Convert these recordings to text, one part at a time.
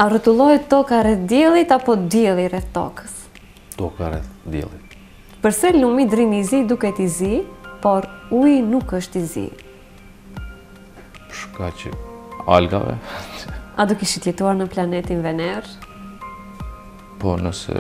A rrotullohet toka rreth diellit apo dielli rreth tokës? Toka rreth diellit. Përse lumi drini i zi duket i zi, por uji nuk është i zi? Për shkak që algave. A do kishit jetuar në planetin Vener? Po nëse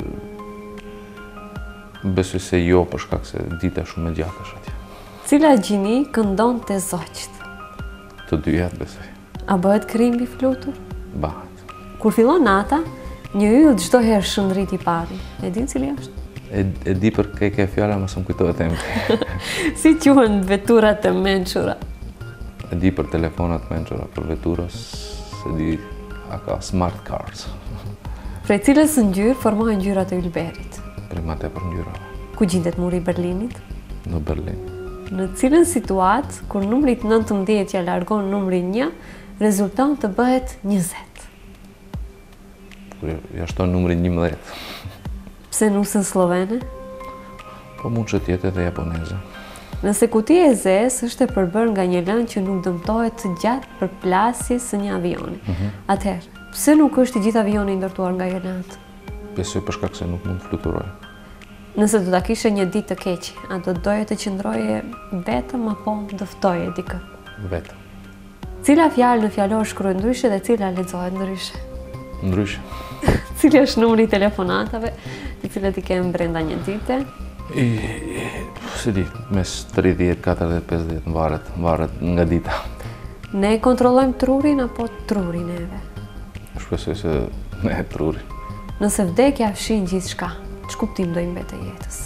besoj se jo, për shkak se dita shumë e gjatë është atje. Cila gjini këndon të zoqt? Të dyjat besoj. A bëhet krimbi flutur? Bahet. Kur fillon nata, një yll çdo herë shëndrit i pari. E din cili është? E di për ke fjala, mos më kujtohet emri. Si quhen veturat e mençura? E di për telefonat mençura, për veturas, se di ka smart cars. Prej cilës ngjyrë formohen ngjyrat e ylberit? Prej ma tepër ngjyrave. Ku gjendet muri i Berlinit? Në Berlin. Në cilën situatë, kur numrit 19 ja largon numri 1, rezulton të bëhet 20. Kur ja shton numrin 11. Pse nusën slovene? Po mund që tjetë edhe japoneze. Nëse kutia e zezë është e përbërë nga një lënë që nuk dëmtohet të gjatë për plasjes së një avioni. Atëherë, pse nuk është i gjithë avioni ndërtuar nga një lëndë? Besoj për shkak se nuk mund të fluturoj. Nëse do ta kishe një ditë të keqe, a do doje të qëndroje vetëm apo dëftoje dikë? Vetëm. Cila fjalë në fjalor shkruhet ndryshe dhe cila lexohet ndryshe? Ndryshe. Cili është numri i telefonatave, të cilat i kem brenda një dite? Si di, mes 30, 40, 50, varet nga dita. Ne kontrollojmë trurin apo truri neve? Shpresoj se ne trurin. Nëse vdekja fshin gjithçka, ç'kuptim do i mbetë jetës?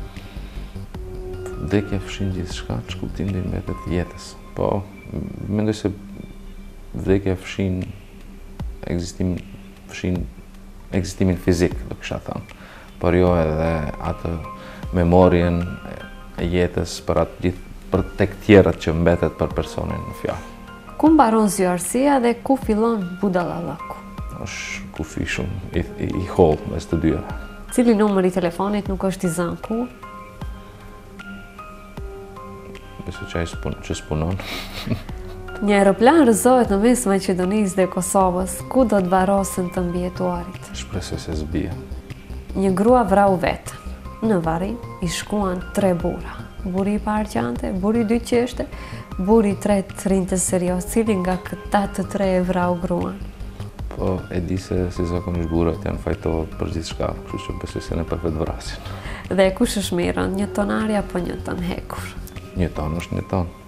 Vdekja fshin gjithçka, ç'kuptim do i mbetë jetës? Po, mendoj se vdekja fshin ekzistimin fizik, do kisha thënë. Por jo edhe atë memorien e jetës për tek tjerët që mbetet për personin në fjalë. Ku mbaron zjarësia dhe ku fillon budallallëku? Është kufi shumë i hollë mes të dyave. Cili numër i telefonit nuk është i zënë kur? Besoj që ai që s'punon. Një aeroplan rrëzohet në mes Maqedonisë dhe Kosovës, ku do të varrosen të mbijetuarit? Shpresoj se s'bie. Një grua vrau vetë. Në varrim i shkuan 3 burra. Buri i parë qante, buri i dytë qeshte, buri i tretë rinte serioz, cili nga këta të 3 e vrau gruan. Po, e di se si zakonisht burrat janë fajtor për gjithçka, kështu që besoj se ne për vetë vrasin. Dhe kush është mirën, një tonari apo një ton hekur? Një ton është një ton.